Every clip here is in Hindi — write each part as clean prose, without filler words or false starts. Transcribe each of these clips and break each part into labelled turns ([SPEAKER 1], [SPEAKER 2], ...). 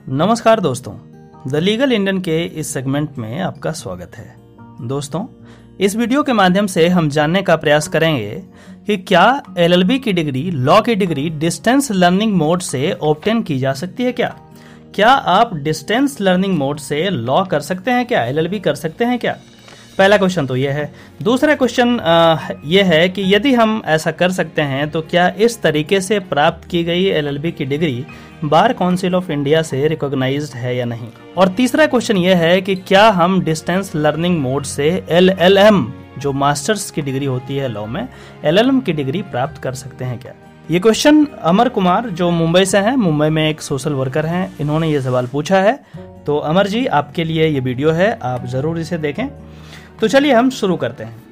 [SPEAKER 1] नमस्कार दोस्तों, द लीगल इंडियन के इस सेगमेंट में आपका स्वागत है। दोस्तों, इस वीडियो के माध्यम से हम जानने का प्रयास करेंगे कि क्या एलएलबी की डिग्री, लॉ की डिग्री डिस्टेंस लर्निंग मोड से ऑब्टेन की जा सकती है क्या आप डिस्टेंस लर्निंग मोड से लॉ कर सकते हैं क्या, एलएलबी कर सकते हैं क्या? पहला क्वेश्चन तो ये है। दूसरा क्वेश्चन ये है कि यदि हम ऐसा कर सकते हैं तो क्या इस तरीके से प्राप्त की गई एलएलबी की degree bar council of India से रिकॉग्नाइज्ड है या नहीं? और तीसरा क्वेश्चन ये है कि क्या हम डिस्टेंस लर्निंग मोड से एलएलएम, जो मास्टर्स की डिग्री होती है लॉ में, एलएलएम की डिग्री प्राप्त कर सकते हैं क्या? ये क्वेश्चन अमर कुमार, जो मुंबई से हैं, मुंबई में एक सोशल वर्कर हैं, इन्होंने ये सवाल पूछा है। तो अमर जी, आपके लिए ये वीडियो है, आप जरूर इसे देखें। तो चलिए हम शुरू करते हैं।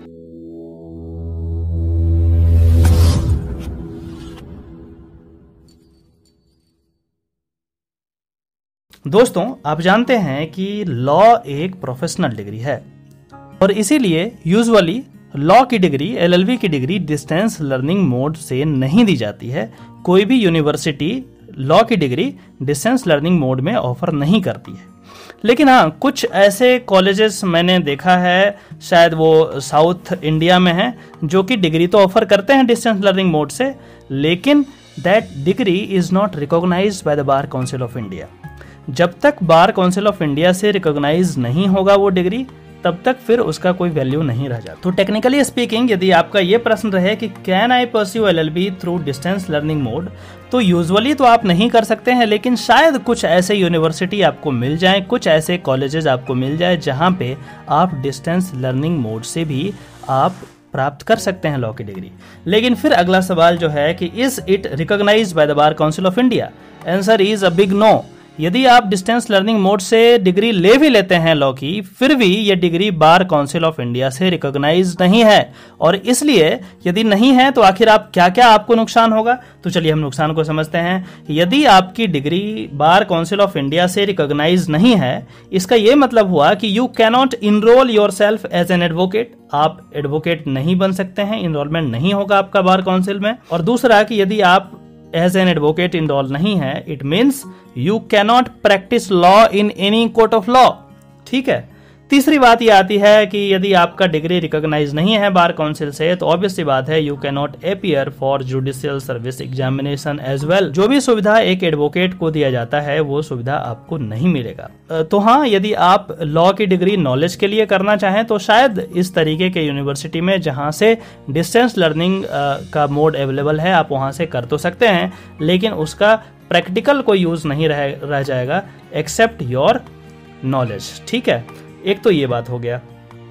[SPEAKER 1] दोस्तों, आप जानते हैं कि लॉ एक प्रोफेशनल डिग्री है और इसीलिए यूजुअली लॉ की डिग्री, एलएलबी की डिग्री डिस्टेंस लर्निंग मोड से नहीं दी जाती है। कोई भी यूनिवर्सिटी लॉ की डिग्री डिस्टेंस लर्निंग मोड में ऑफर नहीं करती है। लेकिन हाँ, कुछ ऐसे कॉलेजेस मैंने देखा है, शायद वो साउथ इंडिया में हैं, जो कि डिग्री तो ऑफर करते हैं डिस्टेंस लर्निंग मोड से, लेकिन that degree is not recognised by the bar council of India. जब तक बार काउंसिल ऑफ इंडिया से रिकॉग्नाइज नहीं होगा वो डिग्री, तब तक फिर उसका कोई वैल्यू नहीं रह जाता। तो टेक्निकली स्पीकिंग, यदि आपका ये प्रश्न रहे कि can I pursue LLB through distance learning mode, तो यूजुअली तो आप नहीं कर सकते हैं, लेकिन शायद कुछ ऐसे यूनिवर्सिटी आपको मिल जाए, कुछ ऐसे कॉलेजेस आपको मिल जाए जहां पे आप डिस्टेंस लर्निंग मोड से भी आप प्राप्त कर सकते हैं लॉ की डिग्री। लेकिन फिर अगला सवाल जो है कि is it recognised by the bar council of India? Answer is a big no. यदि आप डिस्टेंस लर्निंग मोड से डिग्री ले भी लेते हैं लॉ की, फिर भी ये degree bar council of India से रिकॉग्नाइज नहीं है। और इसलिए यदि नहीं है तो आखिर आप क्या आपको नुकसान होगा? तो चलिए हम नुकसान को समझते हैं। यदि आपकी degree bar council of India से रिकॉग्नाइज नहीं है, इसका यह मतलब हुआ कि you cannot enrol yourself as an advocate. आप एडवोकेट नहीं बन सकते हैं, इनरोलमेंट नहीं होगा आपका बार काउंसिल में। और दूसरा कि यदि आप एज एन एडवोकेट इनरोल नहीं है, it means you cannot practise law in any court of law. ठीक है। तीसरी बात यह आती है कि यदि आपका डिग्री रिकॉग्नाइज नहीं है बार काउंसिल से, तो ऑब्वियस सी बात है you can not appear for judicial service examination as well. जो भी सुविधा एक एडवोकेट को दिया जाता है वो सुविधा आपको नहीं मिलेगा। तो हाँ, यदि आप लॉ की डिग्री नॉलेज के लिए करना चाहें तो शायद इस तरीके के यूनिवर्सिटी में जहां से डिस्टेंस लर्निंग का मोड अवेलेबल है, आप वहां से कर तो सकते हैं, लेकिन उसका प्रैक्टिकल कोई यूज नहीं रह जाएगा एक्सेप्ट योर नॉलेज। ठीक है, एक तो ये बात हो गया।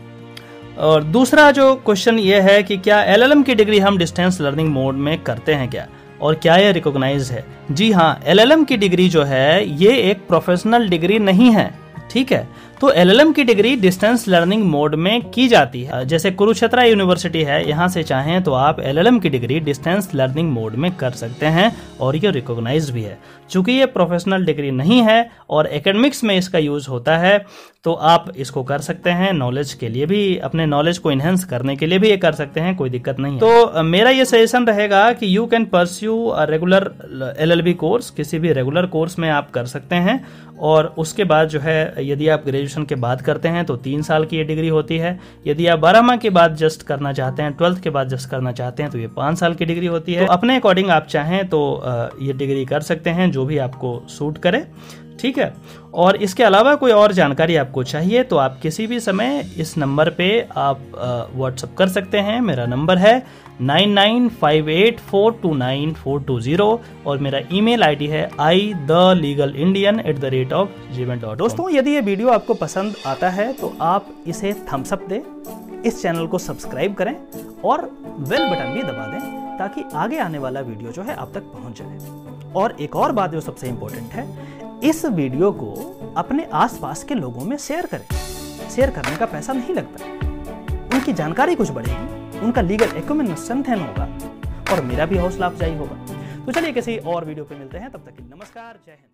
[SPEAKER 1] और दूसरा जो क्वेश्चन ये है कि क्या एलएलएम की डिग्री हम डिस्टेंस लर्निंग मोड में करते हैं क्या, और क्या ये रिकॉग्नाइज है? जी हाँ, एलएलएम की डिग्री जो है ये एक प्रोफेशनल डिग्री नहीं है। ठीक है, तो एलएलएम की डिग्री डिस्टेंस लर्निंग मोड में की जाती है। जैसे कुरुक्षेत्र यूनिवर्सिटी है, यहाँ से चाहें तो आप एलएलएम की डिग्री डिस्टेंस लर्निंग मोड में कर सकते हैं और ये रिकॉग्नाइज भी है। चूंकि ये प्रोफेशनल डिग्री नहीं है और एकेडमिक्स में इसका यूज होता है, तो आप इसको कर सकते हैं नॉलेज के लिए भी, अपने नॉलेज को इनहेंस करने के लिए भी ये कर सकते हैं, कोई दिक्कत नहीं है। तो मेरा ये सजेशन रहेगा कि you can pursue a regular LLB course, किसी भी रेगुलर कोर्स में आप कर सकते हैं। और उसके बाद जो है, यदि आप ग्रेजुएशन के बाद करते हैं तो 3 साल की ये डिग्री होती है। यदि आप 12वां के बाद जस्ट करना चाहते हैं, 12th के बाद जस्ट करना चाहते हैं, तो ये 5 साल की डिग्री होती है। तो अपने अकॉर्डिंग आप चाहें तो ये डिग्री कर सकते हैं, जो भी आपको सूट करे। ठीक है। और इसके अलावा कोई और जानकारी आपको चाहिए तो आप किसी भी समय इस नंबर पे आप व्हाट्सएप कर सकते हैं। मेरा नंबर है 9958429420 और मेरा ईमेल आईडी है ithelegalinder@gmail.com। दोस्तों, यदि ये वीडियो आपको पसंद आता है तो आप इसे थम्स अप दें, इस चैनल को सब्सक्राइब करें और बेल बटन भी दबा दें, ताकि आगे आने वाला वीडियो जो है आप तक पहुंच जाए। और एक और बात जो सबसे इंपॉर्टेंट है, इस वीडियो को अपने आसपास के लोगों में शेयर करें। शेयर करने का पैसा नहीं लगता, उनकी जानकारी कुछ बढ़ेगी, उनका लीगल एक्यूमेंट स्ट्रेंथन होगा और मेरा भी हौसला अफजाई होगा। तो चलिए किसी और वीडियो पे मिलते हैं, तब तक के लिए नमस्कार, जय हिंद।